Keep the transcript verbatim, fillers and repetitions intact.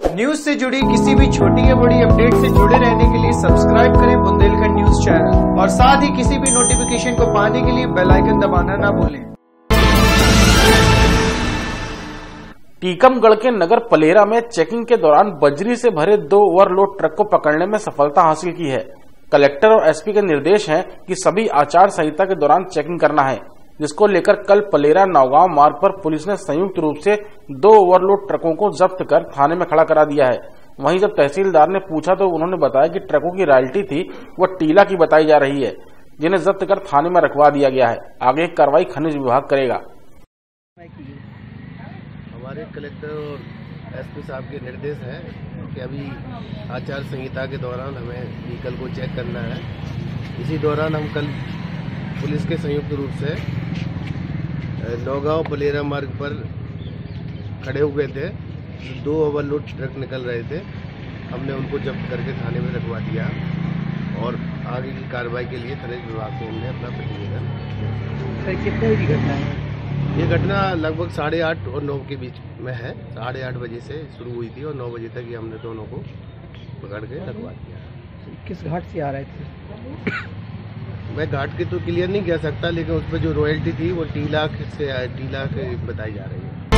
News से जुड़ी किसी भी छोटी या बड़ी अपडेट से जुड़े रहने के लिए सब्सक्राइब करें बुंदेलखंड न्यूज चैनल और साथ ही किसी भी नोटिफिकेशन को पाने के लिए बेल आइकन दबाना ना भूलें। टीकमगढ़ के नगर पलेरा में चेकिंग के दौरान बजरी से भरे दो ओवरलोड ट्रक को पकड़ने में सफलता हासिल की है। कलेक्टर और एसपी के निर्देश हैं कि सभी आचार संहिता के दौरान चेकिंग करना है, जिसको लेकर कल पलेरा नौगांव मार्ग पर पुलिस ने संयुक्त रूप से दो ओवरलोड ट्रकों को जब्त कर थाने में खड़ा करा दिया है। वहीं जब तहसीलदार ने पूछा तो उन्होंने बताया कि ट्रकों की रॉयल्टी थी वह टीला की बताई जा रही है, जिन्हें जब्त कर थाने में रखवा दिया गया है। आगे की कार्रवाई खनिज विभाग करेगा। हमारे कलेक्टर और एसपी साहब के निर्देश है कि अभी आचार संहिता के दौरान हमें व्हीकल को चेक करना है। इसी दौरान हम कल पुलिस के संयुक्त रूप से नौगांव पलेरा मार्ग पर खड़े हुए थे। दो ओवरलोड ट्रक निकल रहे थे, हमने उनको जब्त करके थाने में रखवा दिया और आगे की कार्रवाई के लिए खनिज विभाग को हमने अपना प्रतिवेदन। सर कितने बजे की घटना है? ये घटना लगभग साढ़े आठ और नौ के बीच में है। साढ़े आठ बजे से शुरू हुई थी और नौ बजे तक ये हमने दोनों को पकड़ के रखवा दिया। किस घाट से आ रहे थे? मैं घाट की तो क्लियर नहीं कह सकता, लेकिन उस पर जो रॉयल्टी थी वो टीला से टीला के बताई जा रही है।